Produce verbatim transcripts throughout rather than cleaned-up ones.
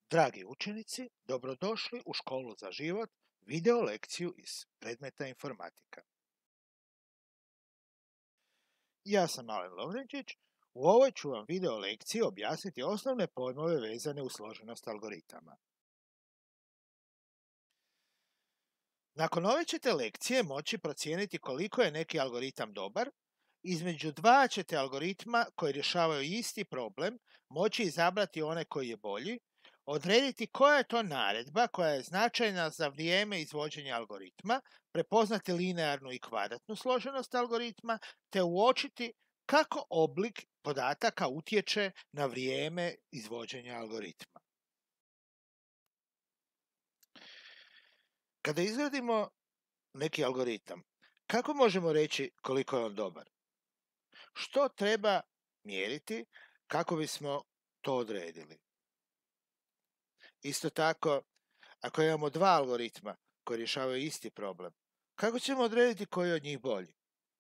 Dragi učenici, dobrodošli u Školu za život, video lekciju iz predmeta informatika. Ja sam Alen Lovrenčić. U ovoj ću vam video lekciji objasniti osnovne pojmove vezane uz složenost algoritama. Nakon ove ćete lekcije moći procijeniti koliko je neki algoritam dobar. Između dva ćete algoritma koji rješavaju isti problem moći izabrati onaj koji je bolji, odrediti koja je to naredba koja je značajna za vrijeme izvođenja algoritma, prepoznati linearnu i kvadratnu složenost algoritma, te uočiti kako oblik podataka utječe na vrijeme izvođenja algoritma. Kada izradimo neki algoritam, kako možemo reći koliko je on dobar? Što treba mjeriti kako bismo to odredili? Isto tako, ako imamo dva algoritma koji rješavaju isti problem, kako ćemo odrediti koji je od njih bolji?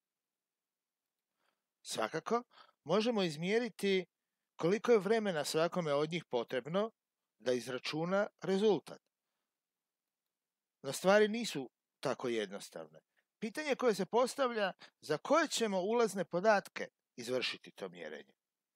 Svakako, možemo izmjeriti koliko je vremena svakome od njih potrebno da izračuna rezultat. No stvari nisu tako jednostavne. Pitanje koje se postavlja, za koje ćemo ulazne podatke izvršiti to mjerenje?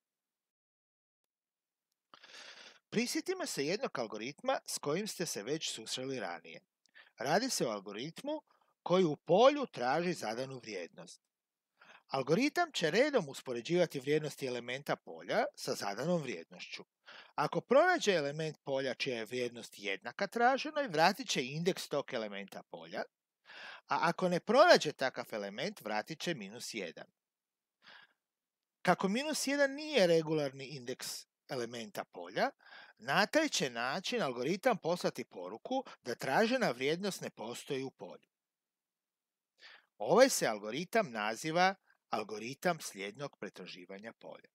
Prisjetimo se jednog algoritma s kojim ste se već susreli ranije. Radi se o algoritmu koji u polju traži zadanu vrijednost. Algoritam će redom uspoređivati vrijednosti elementa polja sa zadanom vrijednošću. Ako pronađe element polja čija je vrijednost jednaka traženoj, vratit će indeks tog elementa polja, a ako ne pronađe takav element, vratit će minus jedan. Kako minus jedan nije regularni indeks elementa polja, na taj će način algoritam poslati poruku da tražena vrijednost ne postoji u polju. Ovaj se algoritam naziva algoritam slijednog pretraživanja polja.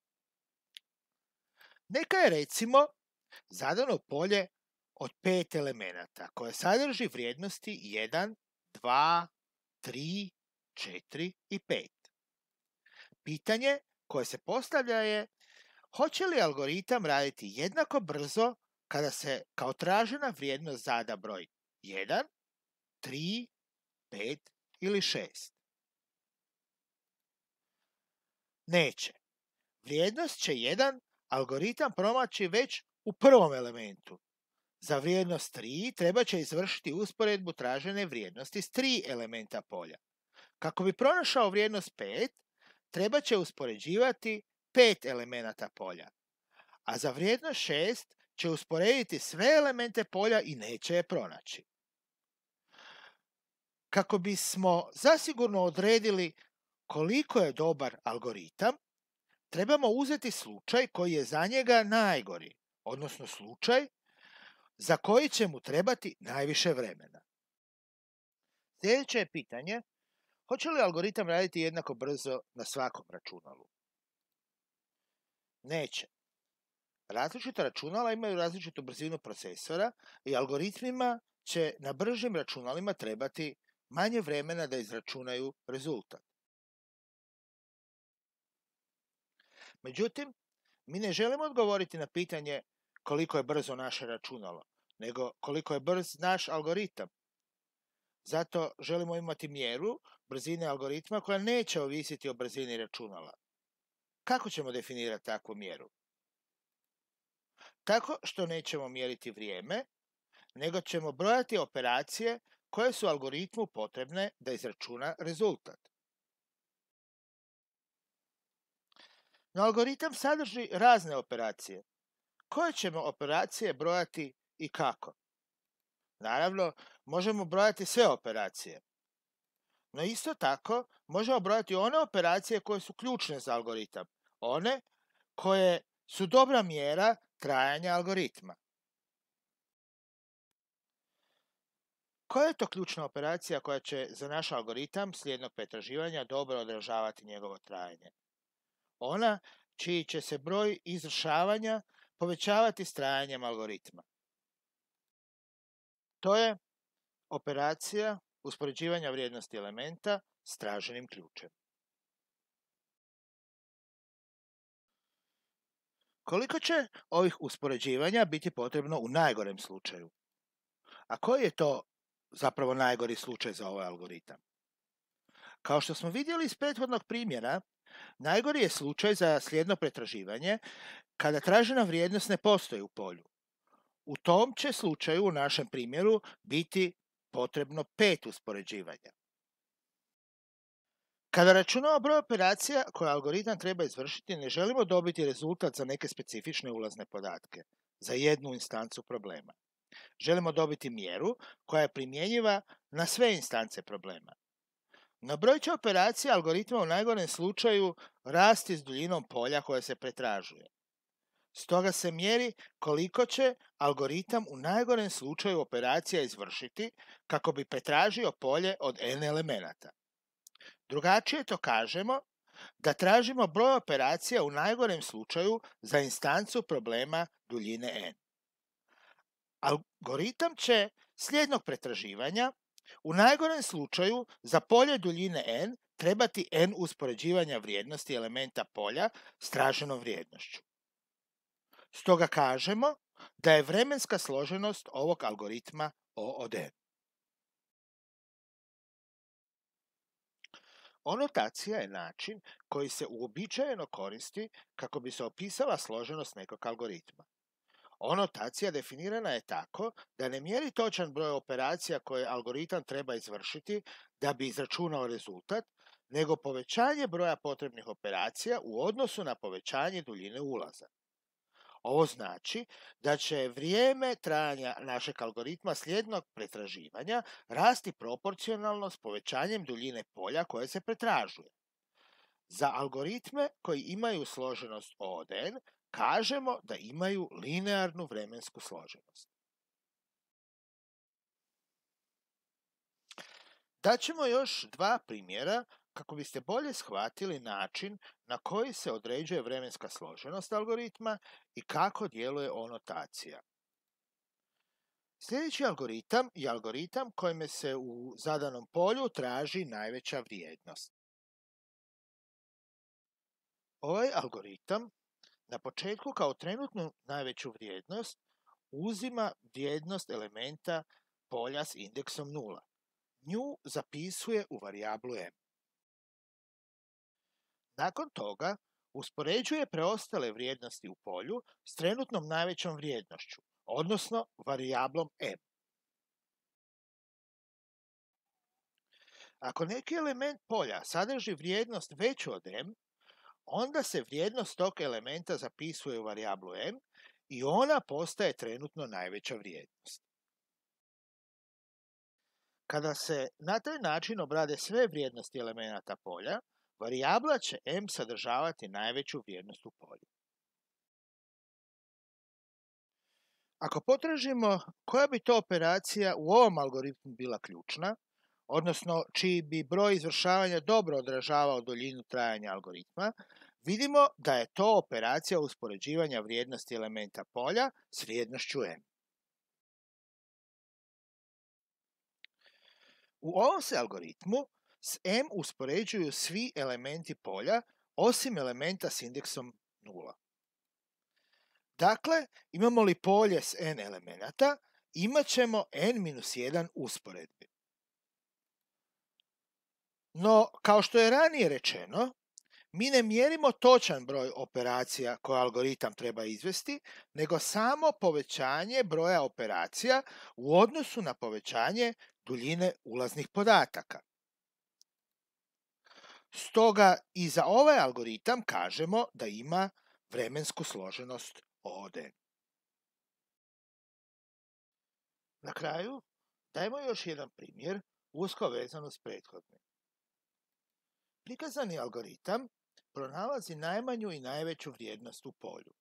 Neka je recimo zadano polje od pet elemenata koje sadrži vrijednosti jedan, dva, tri, četiri i pet. Pitanje koje se postavlja je: hoće li algoritam raditi jednako brzo kada se kao tražena vrijednost zada broj jedan, tri, pet ili šest? Neće. Vrijednost će jedan algoritam pronaći već u prvom elementu. Za vrijednost tri treba će izvršiti usporedbu tražene vrijednosti s tri elementa polja. Kako bi pronašao vrijednost pet, treba će uspoređivati pet elemenata polja, a za vrijednost šest će usporediti sve elemente polja i neće je pronaći. Kako bismo zasigurno odredili koliko je dobar algoritam, trebamo uzeti slučaj koji je za njega najgori, odnosno slučaj za koji će mu trebati najviše vremena. Sljedeće je pitanje: hoće li algoritam raditi jednako brzo na svakom računalu? Neće. Različita računala imaju različitu brzinu procesora i algoritmima će na bržim računalima trebati manje vremena da izračunaju rezultat. Međutim, mi ne želimo odgovoriti na pitanje koliko je brzo naše računalo, nego koliko je brz naš algoritam. Zato želimo imati mjeru brzine algoritma koja neće ovisiti o brzini računala. Kako ćemo definirati takvu mjeru? Tako što nećemo mjeriti vrijeme, nego ćemo brojati operacije koje su algoritmu potrebne da izračuna rezultat. No, algoritam sadrži razne operacije. Koje ćemo operacije brojati i kako? Naravno, možemo brojati sve operacije. No isto tako, možemo brojati one operacije koje su ključne za algoritam, one koje su dobra mjera trajanja algoritma. Koja je to ključna operacija koja će za naš algoritam slijednog pretraživanja dobro odražavati njegovo trajanje? Ona čiji će se broj izvršavanja povećavati s trajanjem algoritma. To je operacija uspoređivanja vrijednosti elementa s traženim ključem. Koliko će ovih uspoređivanja biti potrebno u najgorem slučaju? A koji je to zapravo najgori slučaj za ovaj algoritam? Kao što smo vidjeli iz prethodnog primjera, najgori je slučaj za slijedno pretraživanje kada tražena vrijednost ne postoji u polju. U tom će slučaju u našem primjeru biti potrebno pet uspoređivanja. Kada računamo broj operacija koje algoritam treba izvršiti, ne želimo dobiti rezultat za neke specifične ulazne podatke, za jednu instancu problema. Želimo dobiti mjeru koja je primjenjiva na sve instance problema. No broj će operacija algoritma u najgorem slučaju rasti s duljinom polja koja se pretražuje. Stoga se mjeri koliko će algoritam u najgorem slučaju operacija izvršiti kako bi pretražio polje od n elemenata. Drugačije to kažemo da tražimo broj operacija u najgorem slučaju za instancu problema duljine n. Algoritam će slijednog pretraživanja u najgorem slučaju za polje duljine n trebati n uspoređivanja vrijednosti elementa polja s traženom vrijednošću. Stoga kažemo da je vremenska složenost ovog algoritma O od n. Onotacija je način koji se uobičajeno koristi kako bi se opisala složenost nekog algoritma. Onotacija definirana je tako da ne mjeri točan broj operacija koje algoritam treba izvršiti da bi izračunao rezultat, nego povećanje broja potrebnih operacija u odnosu na povećanje duljine ulaza. Ovo znači da će vrijeme trajanja našeg algoritma slijednog pretraživanja rasti proporcionalno s povećanjem duljine polja koje se pretražuje. Za algoritme koji imaju složenost O od n kažemo da imaju linearnu vremensku složenost. Daćemo još dva primjera kako biste bolje shvatili način na koji se određuje vremenska složenost algoritma i kako djeluje onotacija. Sljedeći algoritam je algoritam kojime se u zadanom polju traži najveća vrijednost. Ovaj algoritam na početku kao trenutnu najveću vrijednost uzima vrijednost elementa polja s indeksom nula. Nju zapisuje u varijablu m. Nakon toga uspoređuje preostale vrijednosti u polju s trenutnom najvećom vrijednošću, odnosno varijablom m. Ako neki element polja sadrži vrijednost veću od m, onda se vrijednost tog elementa zapisuje u varijablu m i ona postaje trenutno najveća vrijednost. Kada se na taj način obrade sve vrijednosti elemenata polja, varijabla će m sadržavati najveću vrijednost u polju. Ako potražimo koja bi to operacija u ovom algoritmu bila ključna, odnosno čiji bi broj izvršavanja dobro odražavao duljinu trajanja algoritma, vidimo da je to operacija uspoređivanja vrijednosti elementa polja s vrijednošću m. U ovom se algoritmu s m uspoređuju svi elementi polja osim elementa s indeksom nula. Dakle, imamo li polje s n elemenata, imat ćemo n minus jedan usporedbi. No, kao što je ranije rečeno, mi ne mjerimo točan broj operacija koje algoritam treba izvesti, nego samo povećanje broja operacija u odnosu na povećanje duljine ulaznih podataka. Stoga i za ovaj algoritam kažemo da ima vremensku složenost O od n. Na kraju dajemo još jedan primjer usko vezan uz prethodni. Prikazani algoritam pronalazi najmanju i najveću vrijednost u polju.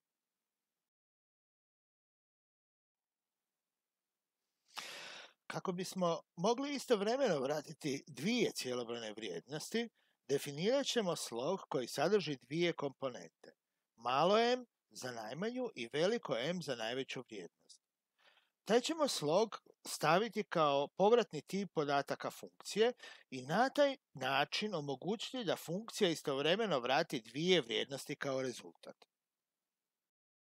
Kako bismo mogli istovremeno vratiti dvije cijelobrojne vrijednosti, definirat ćemo slog koji sadrži dvije komponente, malo m za najmanju i veliko m za najveću vrijednost. Taj ćemo slog staviti kao povratni tip podataka funkcije i na taj način omogućiti da funkcija istovremeno vrati dvije vrijednosti kao rezultat.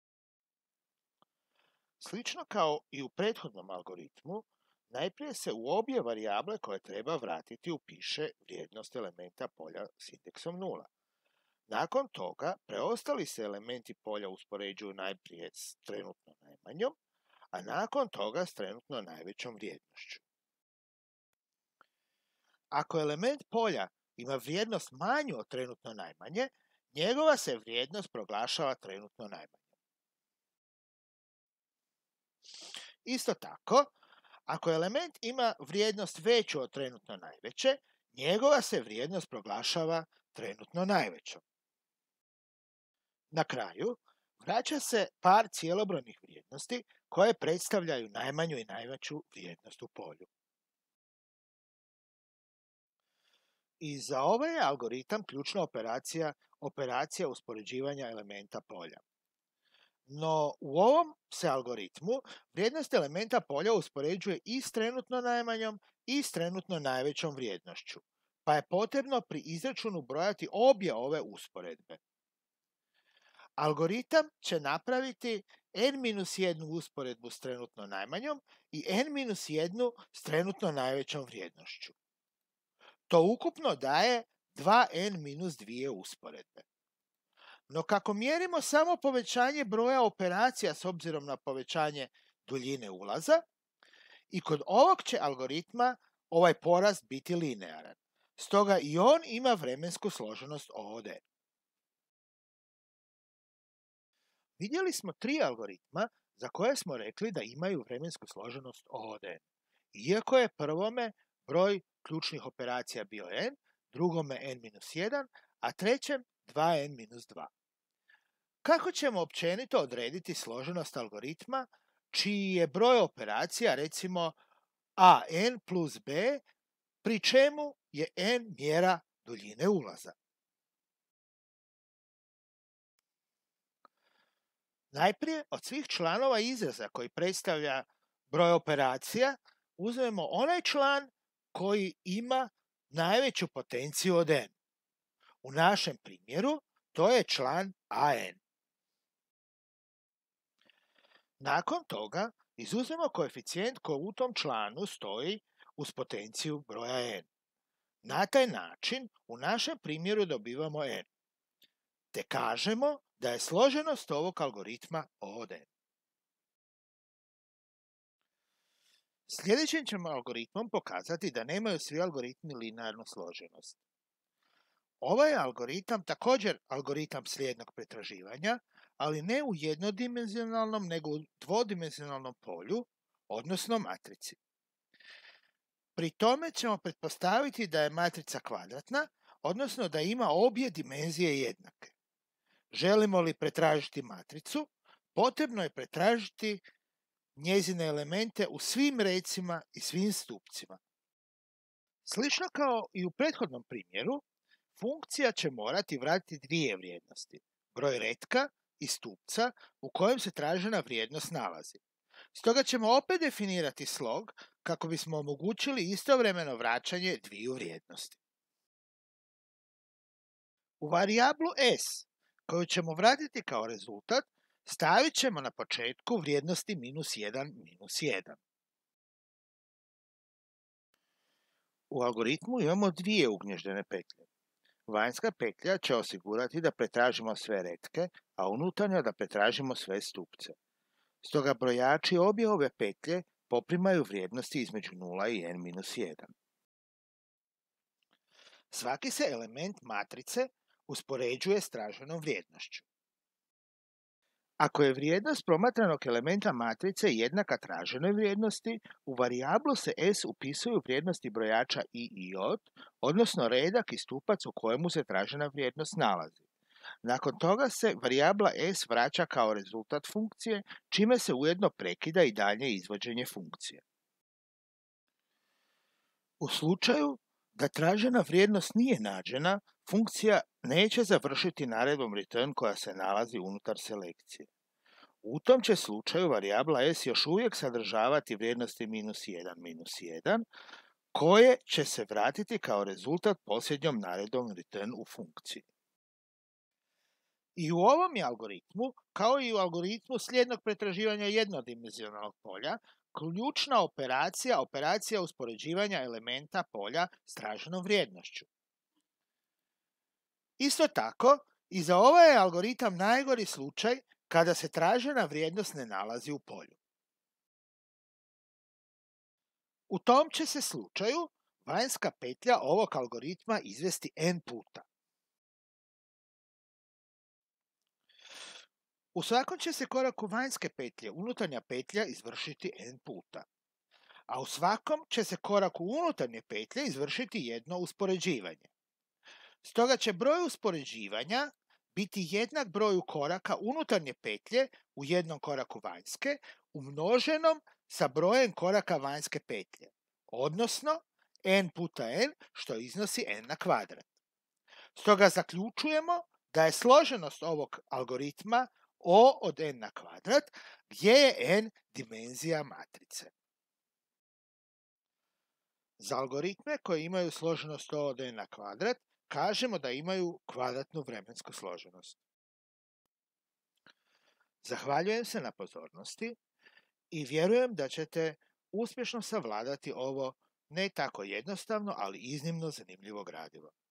Slično kao i u prethodnom algoritmu, najprije se u obje varijable koje treba vratiti upiše vrijednost elementa polja s indeksom nula. Nakon toga, preostali se elementi polja uspoređuju najprije s trenutno najmanjom, a nakon toga s trenutno najvećom vrijednošću. Ako element polja ima vrijednost manju od trenutno najmanje, njegova se vrijednost proglašava trenutno najmanjom. Isto tako, ako element ima vrijednost veću od trenutno najveće, njegova se vrijednost proglašava trenutno najvećom. Na kraju, vraća se par cijelobrojnih vrijednosti koje predstavljaju najmanju i najveću vrijednost u polju. I za ovaj je algoritam ključna operacija, operacija uspoređivanja elementa polja. No, u ovom se algoritmu vrijednost elementa polja uspoređuje i s trenutno najmanjom i s trenutno najvećom vrijednošću, pa je potrebno pri izračunu brojati obje ove usporedbe. Algoritam će napraviti en minus jednu usporedbu s trenutno najmanjom i en minus jednu s trenutno najvećom vrijednošću. To ukupno daje dva en minus dvije usporedbe. No kako mjerimo samo povećanje broja operacija s obzirom na povećanje duljine ulaza, i kod ovog će algoritma ovaj porast biti linearan. Stoga i on ima vremensku složenost O od N. Vidjeli smo tri algoritma za koje smo rekli da imaju vremensku složenost O od N. Iako je prvome broj ključnih operacija bio n, drugome en minus jedan, a trećem dva en minus dva. Kako ćemo općenito odrediti složenost algoritma čiji je broj operacija recimo an plus b, pri čemu je n mjera duljine ulaza? Najprije od svih članova izraza koji predstavlja broj operacija uzmemo onaj član koji ima najveću potenciju od n. U našem primjeru to je član an. Nakon toga izuzmemo koeficijent koji u tom članu stoji uz potenciju broja n. Na taj način u našem primjeru dobivamo n. Te kažemo da je složenost ovog algoritma O od N. Sljedećim ćemo algoritmom pokazati da nemaju svi algoritmi linearnu složenost. Ovaj je algoritam također algoritam slijednog pretraživanja, ali ne u jednodimenzionalnom, nego u dvodimenzionalnom polju, odnosno matrici. Pri tome ćemo pretpostaviti da je matrica kvadratna, odnosno da ima obje dimenzije jednake. Želimo li pretražiti matricu, potrebno je pretražiti njezine elemente u svim recima i svim stupcima. Slično kao i u prethodnom primjeru, funkcija će morati vratiti dvije vrijednosti, broj retka i stupca u kojem se tražena vrijednost nalazi. Stoga ćemo opet definirati slog kako bismo omogućili istovremeno vraćanje dviju vrijednosti. U varijablu s, koju ćemo vratiti kao rezultat, stavit ćemo na početku vrijednosti minus jedan, minus jedan. U algoritmu imamo dvije ugnježdene petlje. Vanjska petlja će osigurati da pretražimo sve retke, a unutarnja da pretražimo sve stupce. Stoga brojači obje ove petlje poprimaju vrijednosti između nula i en minus jedan. Svaki se element matrice uspoređuje s traženom vrijednošću. Ako je vrijednost promatranog elementa matrice jednaka traženoj vrijednosti, u varijablu se s upisuju vrijednosti brojača i i j, odnosno redak i stupac u kojemu se tražena vrijednost nalazi. Nakon toga se varijabla s vraća kao rezultat funkcije, čime se ujedno prekida i dalje izvođenje funkcije. U slučaju da tražena vrijednost nije nađena, funkcija neće završiti naredbom return koja se nalazi unutar selekcije. U tom će slučaju varijabla s još uvijek sadržavati vrijednosti minus jedan, minus jedan, koje će se vratiti kao rezultat posljednjom naredbom return u funkciji. I u ovom je algoritmu, kao i u algoritmu slijednog pretraživanja jednodimenzionalnog polja, ključna operacija, operacija uspoređivanja elementa polja s traženom vrijednošću. Isto tako, i za ovaj je algoritam najgori slučaj kada se tražena vrijednost ne nalazi u polju. U tom će se slučaju vanjska petlja ovog algoritma izvesti n puta. U svakom će se koraku vanjske petlje unutarnja petlja izvršiti n puta, a u svakom će se koraku unutarnje petlje izvršiti jedno uspoređivanje. Stoga će broj uspoređivanja biti jednak broju koraka unutarnje petlje u jednom koraku vanjske umnoženom sa brojem koraka vanjske petlje, odnosno n puta n, što iznosi n na kvadrat. Stoga zaključujemo da je složenost ovog algoritma O od n na kvadrat, gdje je n dimenzija matrice. Za algoritme koji imaju složenost O od n na kvadrat, kažemo da imaju kvadratnu vremensku složenost. Zahvaljujem se na pozornosti i vjerujem da ćete uspješno savladati ovo ne tako jednostavno, ali iznimno zanimljivo gradivo.